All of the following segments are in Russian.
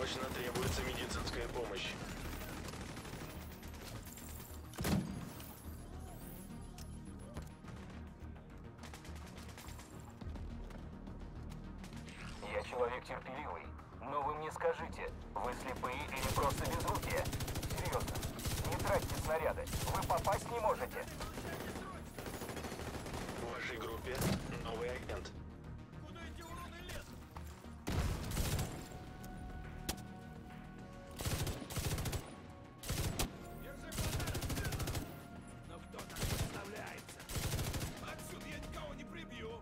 Срочно требуется медицинская помощь. Я человек терпеливый, но вы мне скажите, вы слепые или просто безрукие? Серьезно, не тратьте снаряды, вы попасть не можете. В вашей группе новый агент. Куда эти уроды лезут? Держи фонарь! Но кто там подставляется? Отсюда я никого не прибью!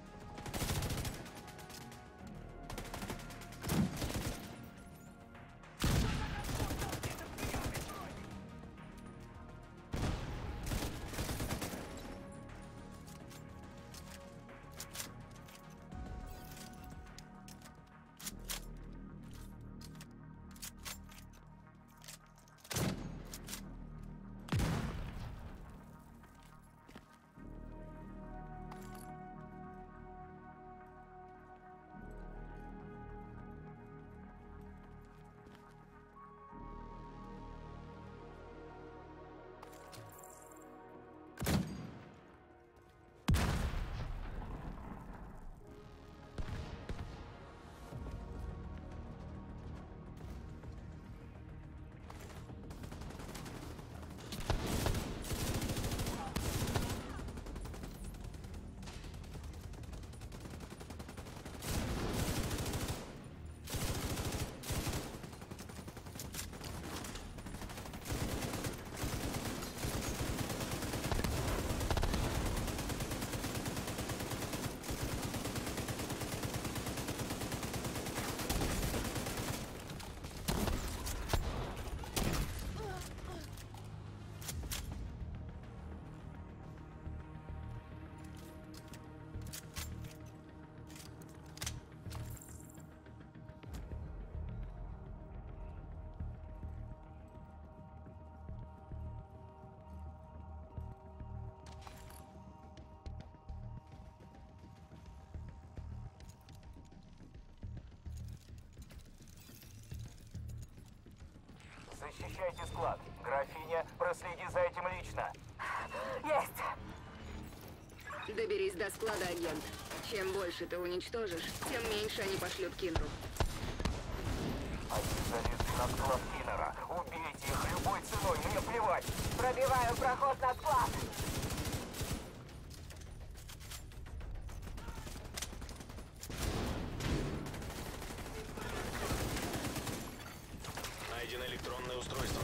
Защищайте склад. Графиня, проследи за этим лично. Есть! Доберись до склада, агент. Чем больше ты уничтожишь, тем меньше они пошлют Кинру. Они залезли на склад Киннера. Убейте их любой ценой, мне плевать. Пробиваю проход на склад! Найдено электронное устройство.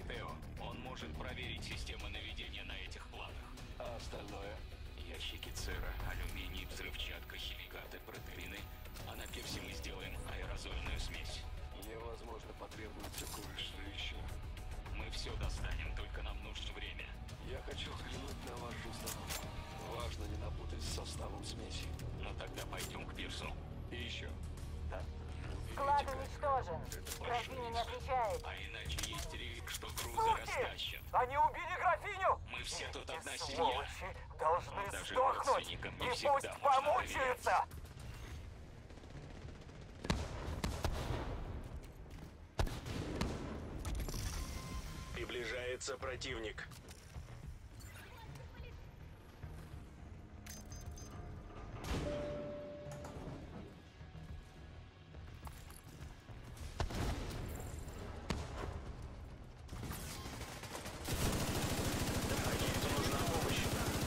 Тео, он может проверить системы наведения на этих планах. А остальное? Ящики цера, алюминий, взрывчатка, химикаты, протеины. А на пирсе мы сделаем аэрозольную смесь. Мне, возможно, потребуется кое-что еще. Мы все достанем, только нам нужно время. Я хочу взглянуть на вашу установку. Важно не напутать с составом смеси. Ну тогда пойдем к пирсу. И еще. Склад уничтожен. Графиня не отвечает. А иначе есть риск, что грузер растащат. Они убили графиню! Мы все тут одна Эти семья. сволочи должны Даже сдохнуть! родственникам не И всегда пусть можно помучаются! Приближается противник. Агенту нужна помощь.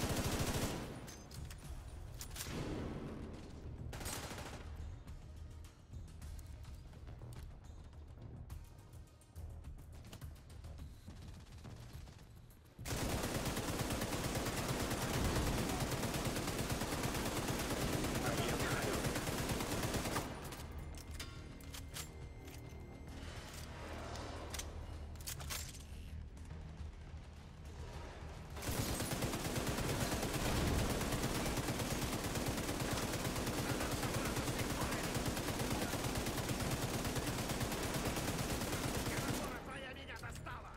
Агент Хален. Твоя меня достала!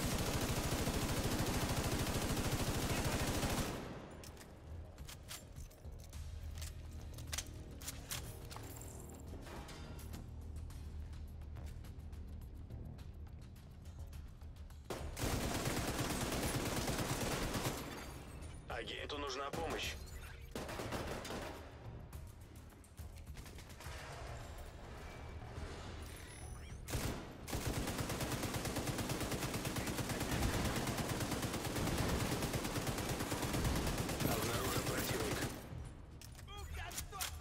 Агенту нужна помощь. Обнаружен противник. Ух, я точно!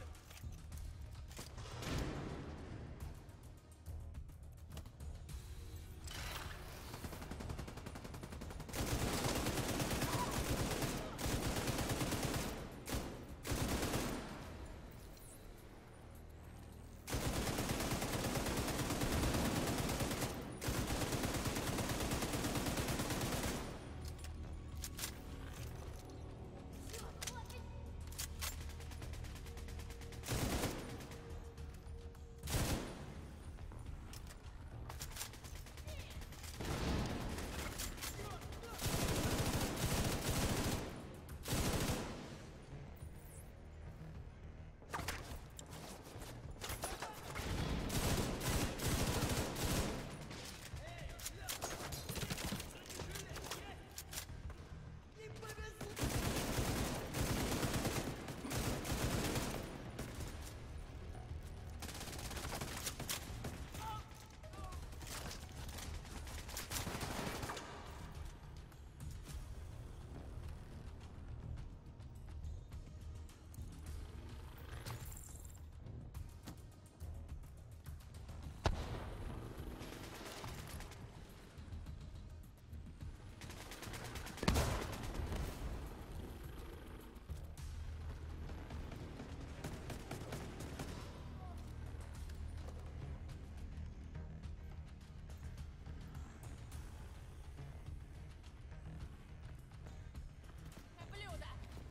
Блюдо!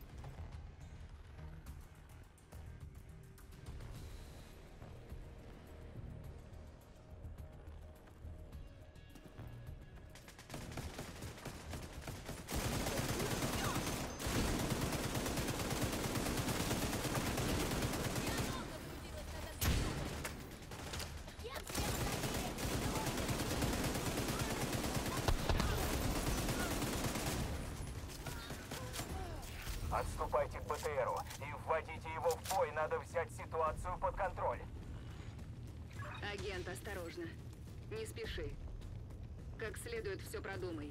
Отступайте к БТРу и вводите его в бой. Надо взять ситуацию под контроль. Агент, осторожно. Не спеши. Как следует все продумай.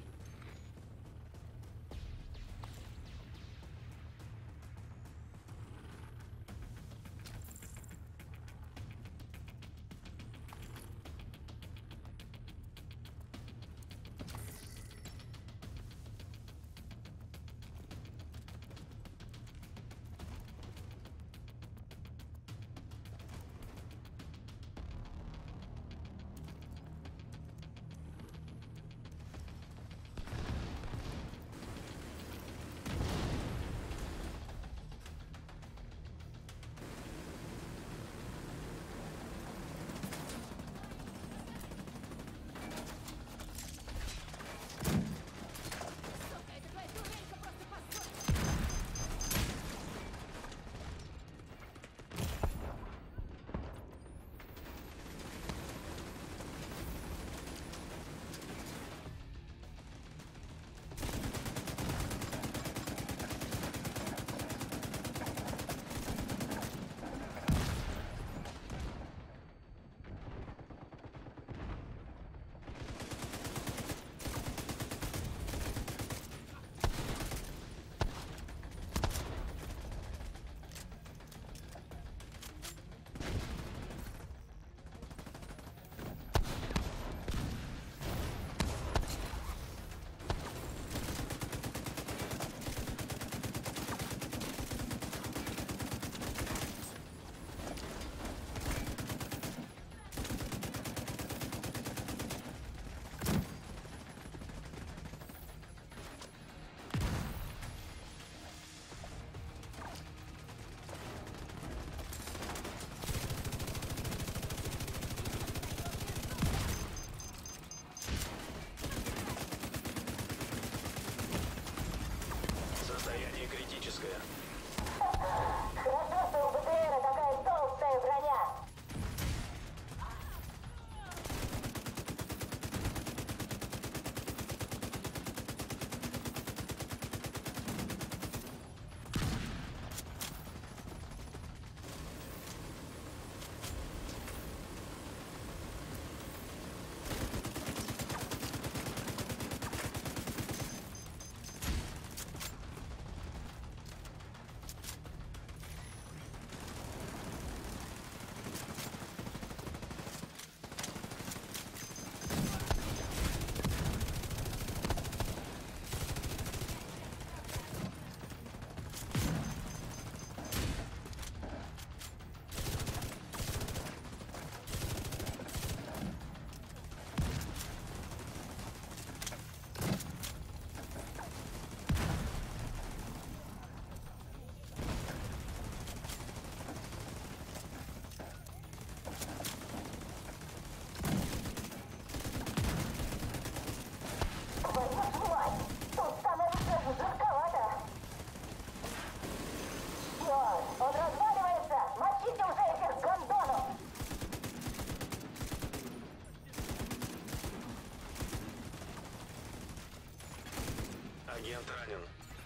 Агент ранен.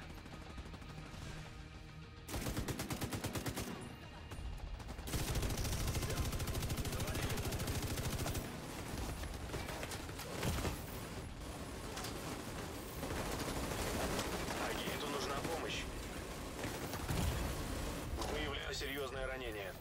Агенту нужна помощь. Выявляю серьезное ранение.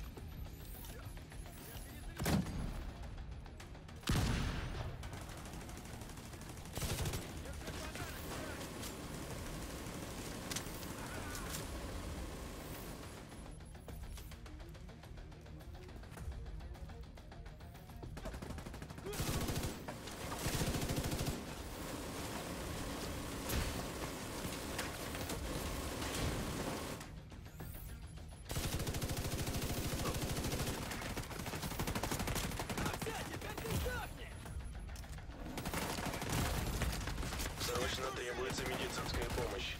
Срочно требуется медицинская помощь.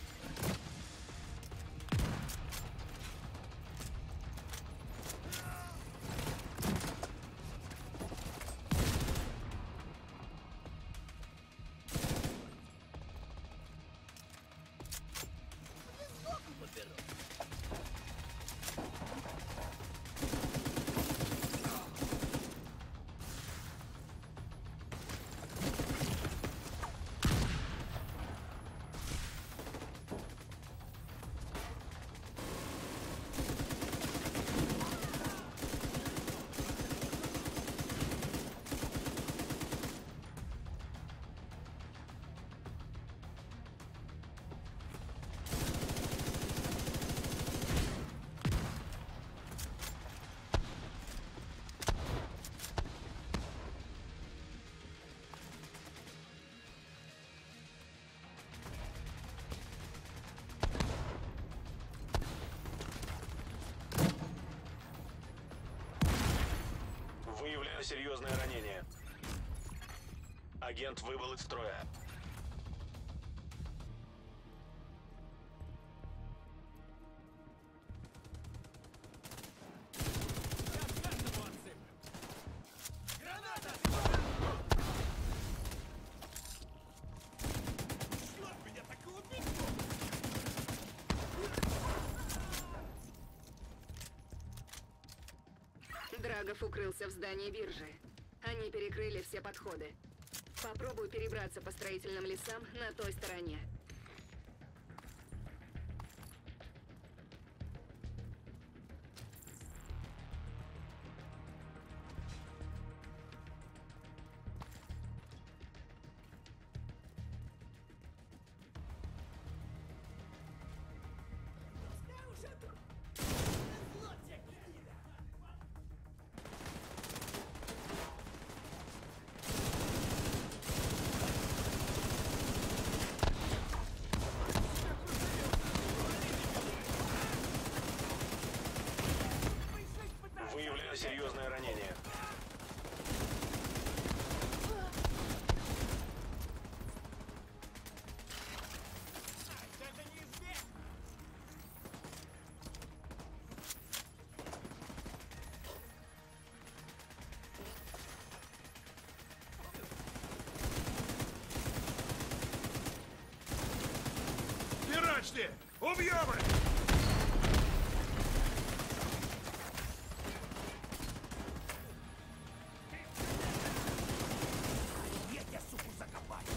Выявляю серьезное ранение. Агент выбыл из строя. Каждому отсыплю. Граната! Черт, меня так и убить! Драгов укрылся в здании биржи. Они перекрыли все подходы. Попробую перебраться по строительным лесам на той стороне. Выявляю серьезное ранение. Это неизбежно! Пирачьте! Убьем их! Я тебя, суку, закопаю!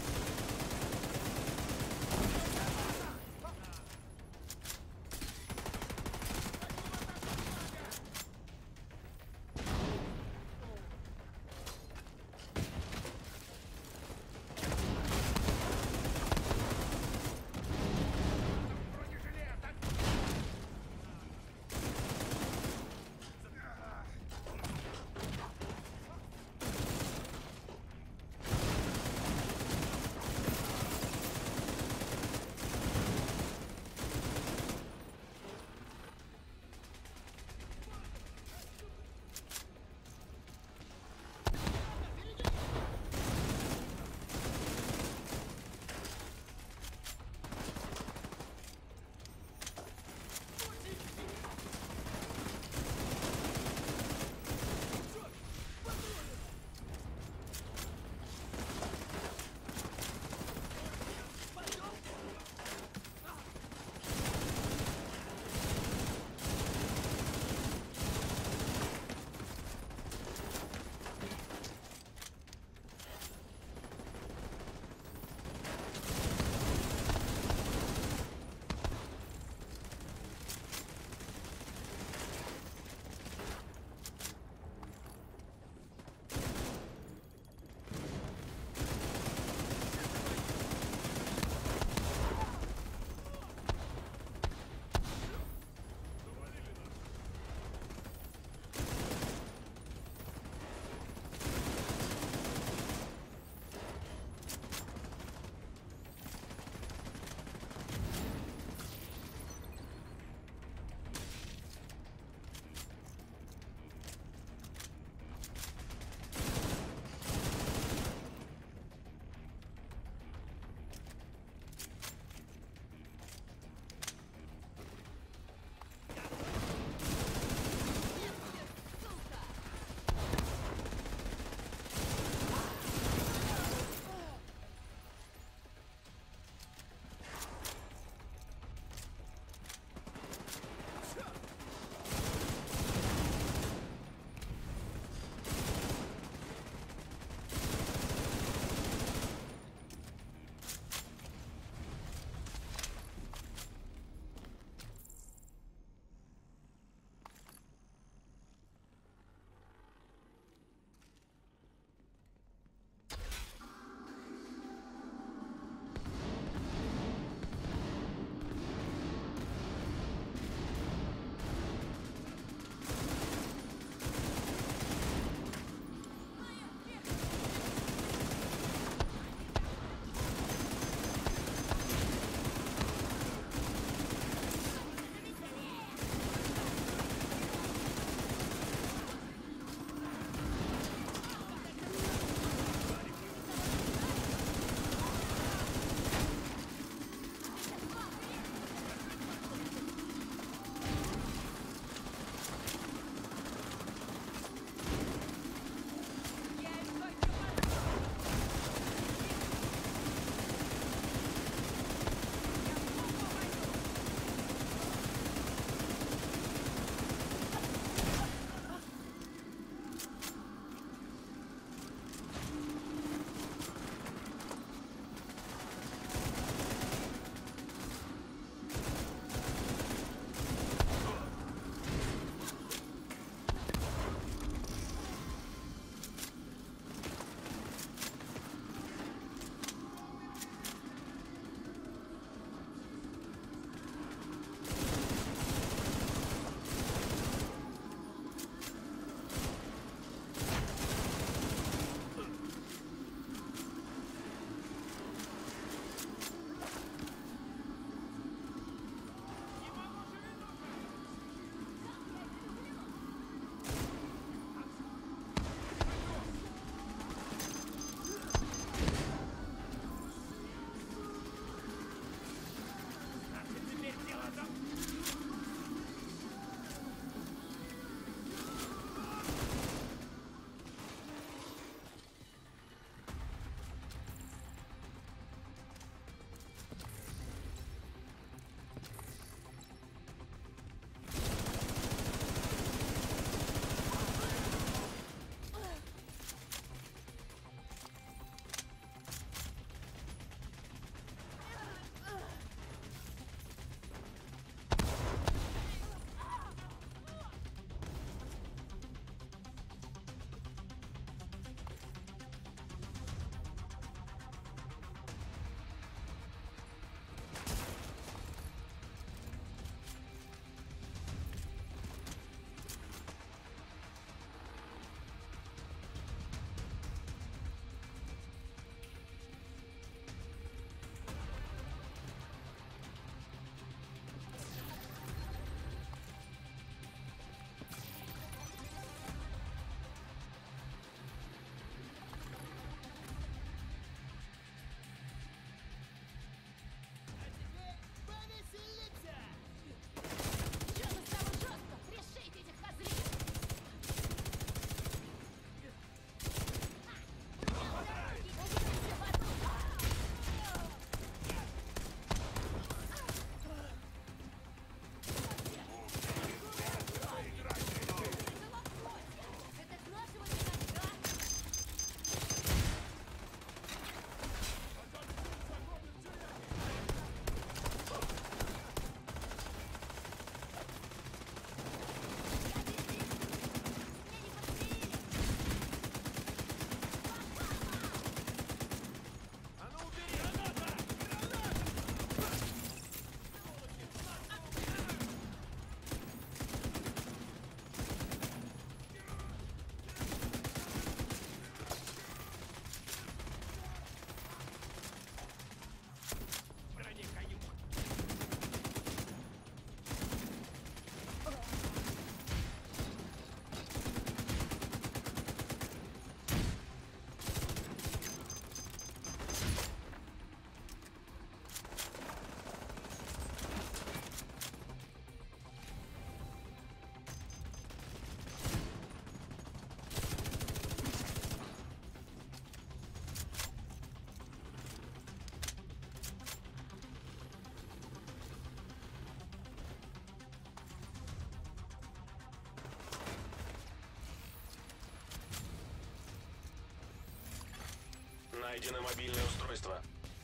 Найдено мобильное устройство.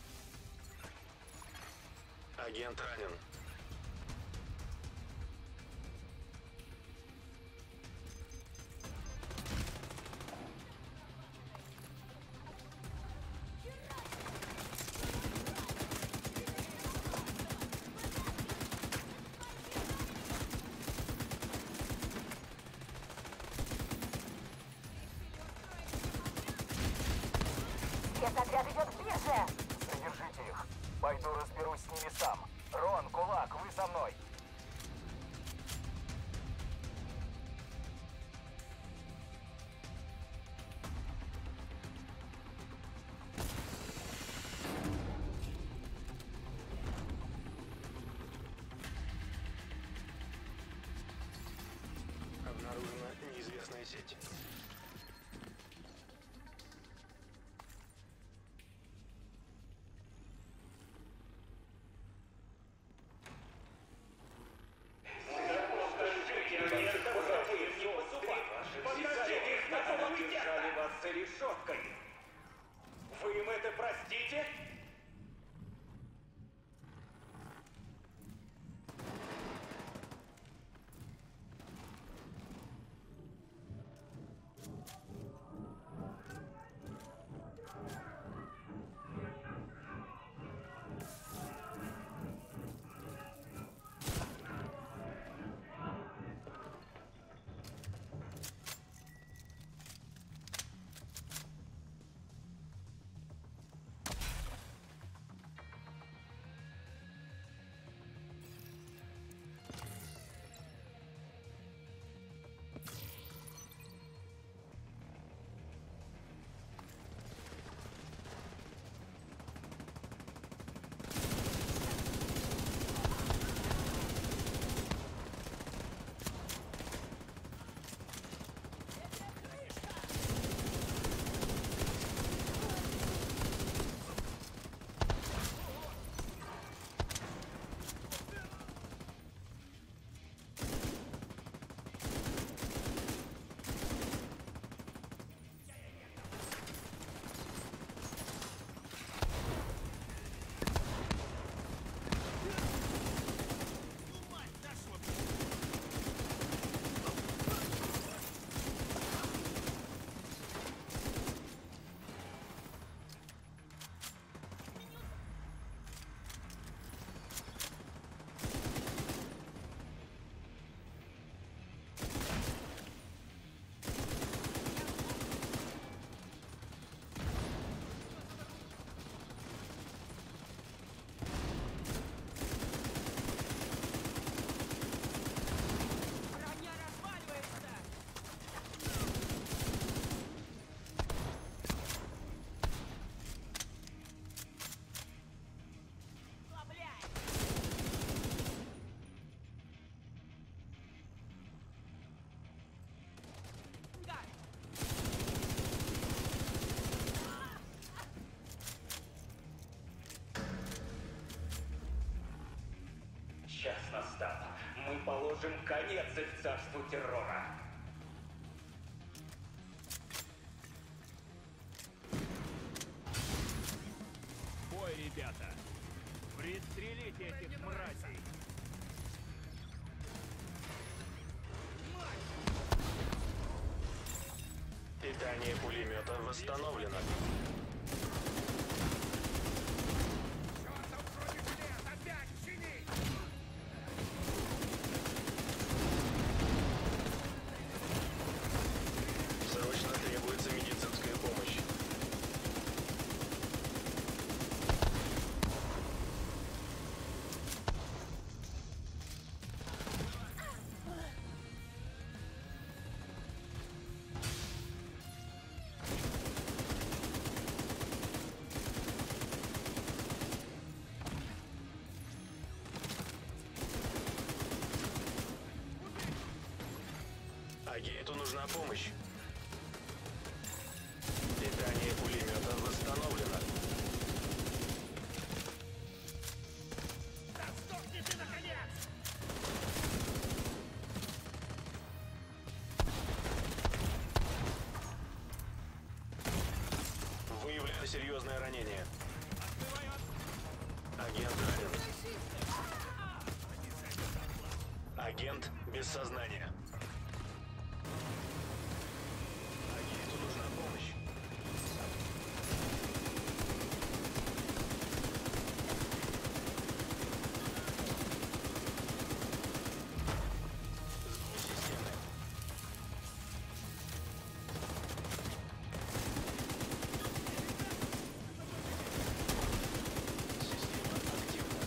Агент ранен. Спецотряд идет к бирже! Задержите их. Пойду разберусь с ними сам. Рон, Кулак, вы со мной. Обнаружена неизвестная сеть. Держали вас за решеткой. Вы им это простите? Час настал. Мы положим конец их царству террора. Бой, ребята! Пристрелите этих мразей! Питание пулемета восстановлено. Срочно требуется медицинская помощь. Агент ранен. Агент без сознания. Агенту нужна помощь. Сбой системы. Система активна.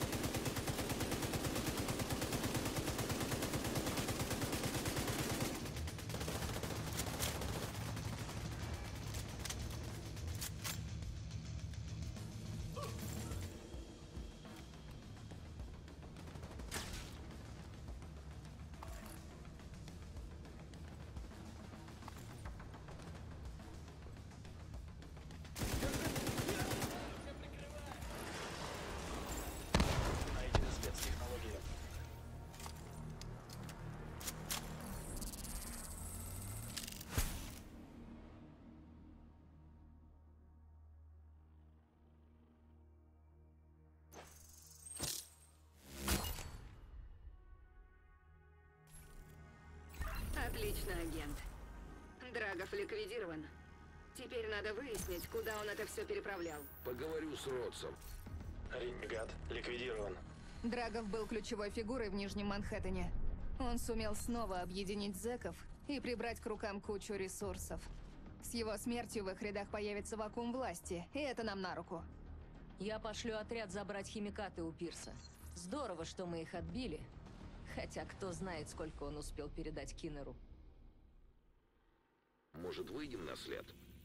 Найдены спецтехнологии. Отлично, агент. Драгов ликвидирован. Теперь надо выяснить, куда он это все переправлял. Поговорю с Ротсом. Ренегат ликвидирован. Драгов был ключевой фигурой в Нижнем Манхэттене. Он сумел снова объединить зэков и прибрать к рукам кучу ресурсов. С его смертью в их рядах появится вакуум власти, и это нам на руку. Я пошлю отряд забрать химикаты у пирса. Здорово, что мы их отбили. Хотя кто знает, сколько он успел передать Киннеру. Может, выйдем на след?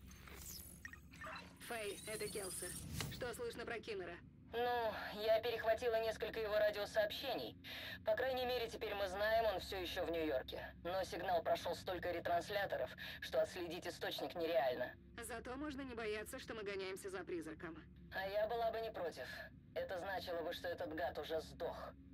Фэй, это Келса. Что слышно про Киннера? Ну, я перехватила несколько его радиосообщений. По крайней мере, теперь мы знаем, он все еще в Нью-Йорке. Но сигнал прошел столько ретрансляторов, что отследить источник нереально. Зато можно не бояться, что мы гоняемся за призраком. А я была бы не против. Это значило бы, что этот гад уже сдох.